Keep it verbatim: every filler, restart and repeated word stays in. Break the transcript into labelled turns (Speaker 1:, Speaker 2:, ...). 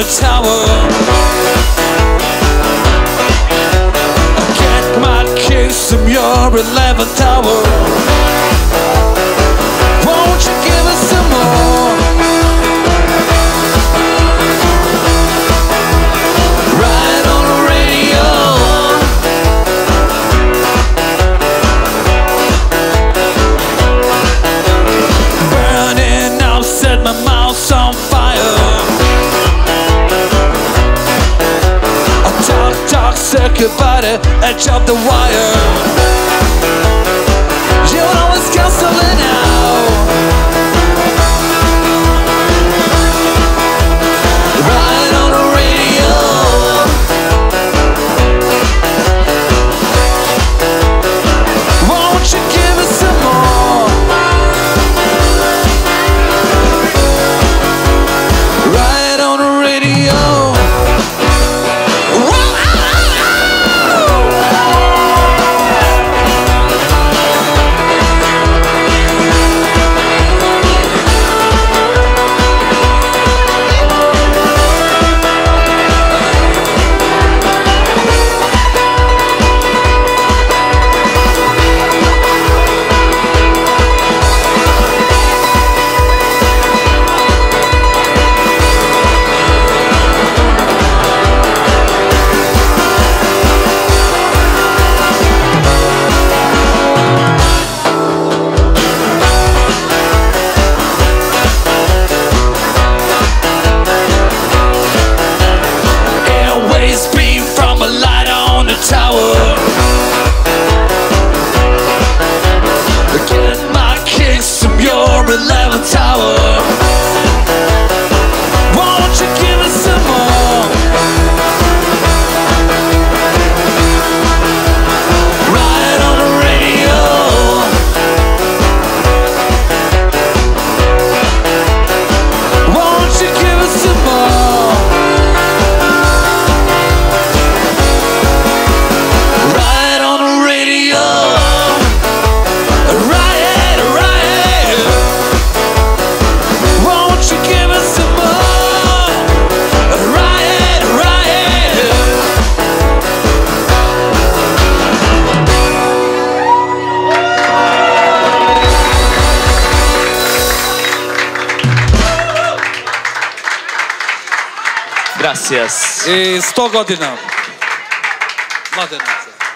Speaker 1: the tower. Get my kiss from your eleventh hour. Won't you give us some more? Right on the radio. Burning up, set my mouth on fire. I talk, talk, circuit by the edge of the wire. You know it's counseling now. Right on the radio. Won't you give us some more? Right on the radio. eleventh tower. Won't you give us some more? Right on the radio. Won't you give us some more? Right on the radio.
Speaker 2: Gracias.
Speaker 1: I sto godina. Mladenaca.